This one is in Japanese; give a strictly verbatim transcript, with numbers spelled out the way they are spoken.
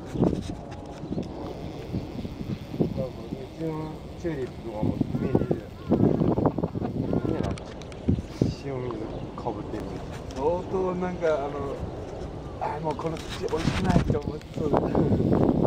ちのチューリップはもうイメージでね、なんか塩水かぶってる相当なんかあのあもうこの土美味しくないって思ってそうだ